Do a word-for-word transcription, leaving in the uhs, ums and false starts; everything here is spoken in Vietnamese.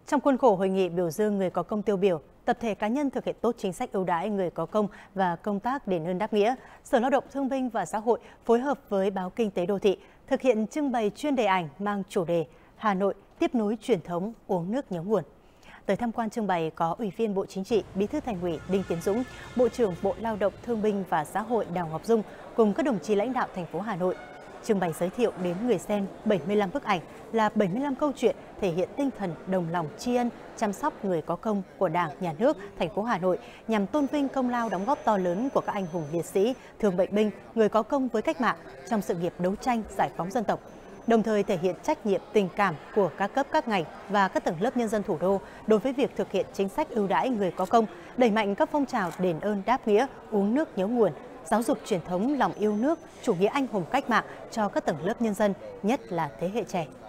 Trong khuôn khổ hội nghị biểu dương người có công tiêu biểu, tập thể cá nhân thực hiện tốt chính sách ưu đãi người có công và công tác đền ơn đáp nghĩa, Sở Lao động Thương binh và Xã hội phối hợp với Báo Kinh tế Đô thị thực hiện trưng bày chuyên đề ảnh mang chủ đề Hà Nội tiếp nối truyền thống uống nước nhớ nguồn. Tới tham quan trưng bày có Ủy viên Bộ Chính trị, Bí thư Thành ủy Đinh Tiến Dũng, Bộ trưởng Bộ Lao động Thương binh và Xã hội Đào Ngọc Dung cùng các đồng chí lãnh đạo thành phố Hà Nội. Trưng bày giới thiệu đến người xem bảy mươi lăm bức ảnh là bảy mươi lăm câu chuyện thể hiện tinh thần đồng lòng tri ân, chăm sóc người có công của Đảng, Nhà nước, thành phố Hà Nội nhằm tôn vinh công lao đóng góp to lớn của các anh hùng liệt sĩ, thương bệnh binh, người có công với cách mạng trong sự nghiệp đấu tranh giải phóng dân tộc. Đồng thời thể hiện trách nhiệm tình cảm của các cấp các ngành và các tầng lớp nhân dân thủ đô đối với việc thực hiện chính sách ưu đãi người có công, đẩy mạnh các phong trào đền ơn đáp nghĩa, uống nước nhớ nguồn, giáo dục truyền thống lòng yêu nước, chủ nghĩa anh hùng cách mạng cho các tầng lớp nhân dân, nhất là thế hệ trẻ.